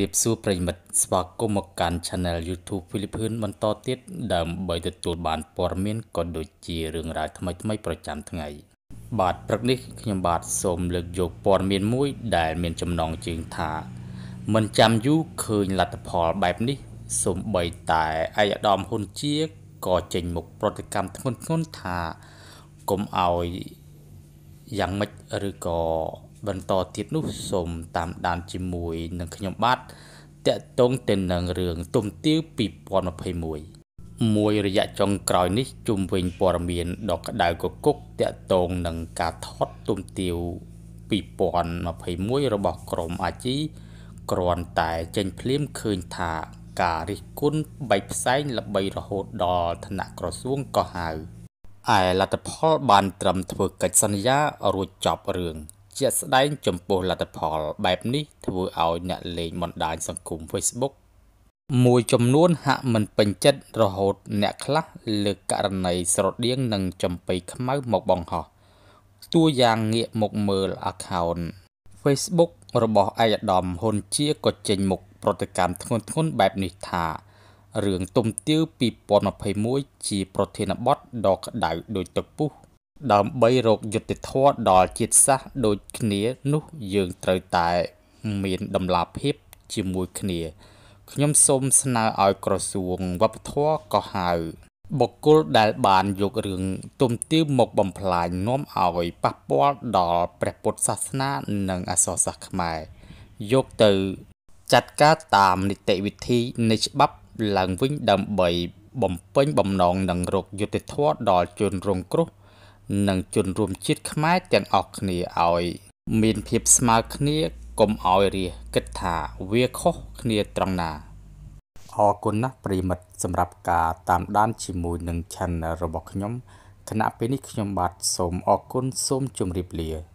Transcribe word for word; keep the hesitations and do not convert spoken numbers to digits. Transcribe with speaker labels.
Speaker 1: រៀបសួរប្រិយមិត្តស្វាគមន៍មកកាន់ Channel YouTube ហ្វីលីភឿនបន្តទៀតដើម្បីទទួលបានព័ត៌មានក៏ដូចជារឿងរ៉ាវថ្មីៗប្រចាំថ្ងៃបាទព្រឹកនេះខ្ញុំបាទសូមលើកយកព័ត៌មានមួយដែលមានចំណងជើងថាមិនចាំយូរឃើញលទ្ធផលបែបនេះសូម្បីតែឯកឧត្តមហ៊ុនជាក៏ចេញមុខប្រតិកម្មធ្ងន់ធ្ងរថាកុំឲ្យយ៉ាងម៉េចឬក៏បន្តទៀតនោះសូមតាមដានជាមួយនឹងខ្ញុំបាទតកតងទៅនឹងរឿងទុំទាវពីរពាន់ម្ភៃមួយមួយរយៈចុងក្រោយនេះជុំវិញព័ត៌មានដ៏ក្តៅគគុកតកតងនឹងការថតទុំទាវពីរពាន់ម្ភៃមួយរបស់ក្រុមអាជីគ្រាន់តែចេញភ្លាមឃើញថាការរិះគន់បែកផ្សែងល្បីរហូតដល់ថ្នាក់ក្រសួងក៏ហៅឯលទ្ធផលបានត្រឹមធ្វើកិច្ចសន្យារួចចប់រឿងជាក់ស្ដែងចំពោះលទ្ធផលបែបនេះធ្វើឲ្យអ្នកលេងបណ្ដាញសង្គម Facebook មួយចំនួនហាក់មិនពេញចិត្តរហូតអ្នកខ្លះលើកករណីស្រដៀងនឹងចំបៃខ្មៅមកបង្ហោះតួយ៉ាងងាកមកមើល account Facebook របស់ឯកឧត្តមហ៊ុនជាក៏ចេញមុខប្រតិកម្មធ្ងន់ធ្ងរបែបនេះថារឿងទុំទាវពីរពាន់ម្ភៃមួយជាប្រធានបទដ៏ក្តៅដូចទឹកពុះដើម្បីរកយុត្តិធម៌ដល់ជាតិសាសន៍ដូចគ្នានោះយើងត្រូវតែមានតម្លាភាពជាមួយគ្នាខ្ញុំសូមស្នើឲ្យក្រសួងវប្បធម៌ក៏ហៅបុគ្គលដែលបានយករឿងទុំទាវមកបំផ្លាញនាំឲ្យប៉ះពាល់ដល់ព្រះពុទ្ធសាសនានិងអក្សរសាស្ត្រខ្មែរយកទៅចាត់ការតាមនីតិវិធីនៃច្បាប់ឡើងវិញដើម្បីបំពេញបំណងនឹងរកយុត្តិធម៌ដល់ជនរងគ្រោះនិងជនរួមជាតិខ្មែរទាំងអស់គ្នាឲ្យមានភាពស្មើគ្នាកុំឲ្យរាគិតថាវាខុសគ្នាត្រង់ណាអរគុណណាស់ប្រិមិត្តសម្រាប់ការតាមដានជាមួយនឹង Channel របស់ខ្ញុំគណៈពេលនេះខ្ញុំបាទសូមអរគុណសូមជម្រាបលា